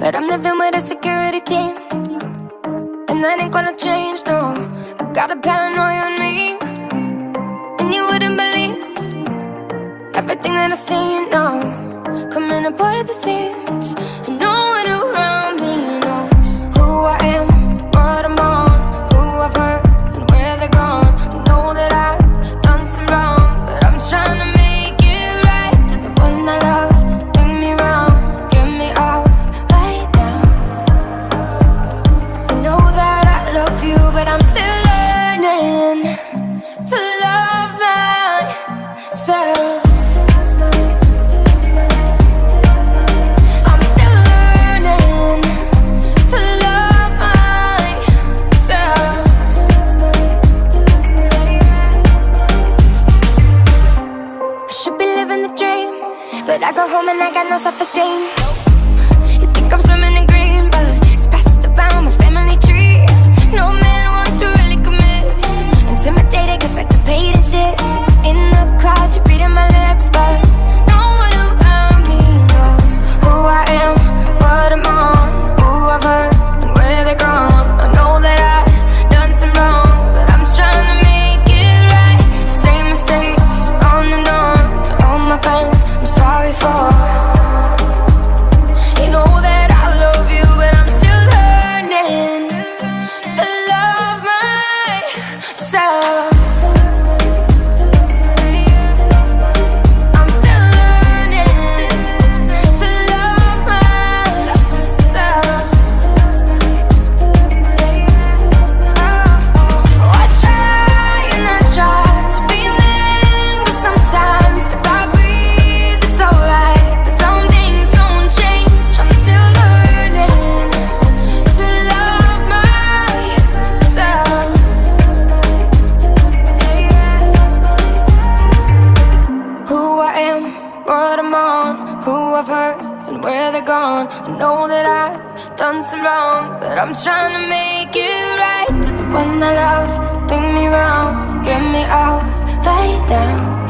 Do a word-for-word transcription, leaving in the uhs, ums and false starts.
but I'm living with a security team, and that ain't gonna change, no. I got a paranoia on me, and you wouldn't believe everything that I see, you know. Coming apart at the seams, and no one around me knows who I am, what I'm on, who I've hurt, and where they're gone. I know that I've done some wrong, but I'm trying to make it right. To the one I love, bring me round, get me out right now. I know that I love you, but I'm still learning to love myself. But I go home and I got no self-esteem. You think I'm swimming in green, but it's passed around my family tree. No man wants to really commit. Intimidated cause I get paid and shit. In the crowd, you're reading my lips, but no one around me knows who I am, what I'm on, who I've hurt, and where they're gone. I know that I've done some wrong, but I'm trying to make it right. Same mistakes on and on. To all my friends, sorry for. You know that I love you, but I'm still learning to love myself. I'm still learning to love myself. Oh, I try and I try to remember sometimes if I breathe it's alright, but some things don't change. I'm still learning to love myself. Who I am, what I'm on, who I've hurt, and where they're gone. I know that I've done some wrong, but I'm trying to make it right. To the one I love, bring me round, get me out right now.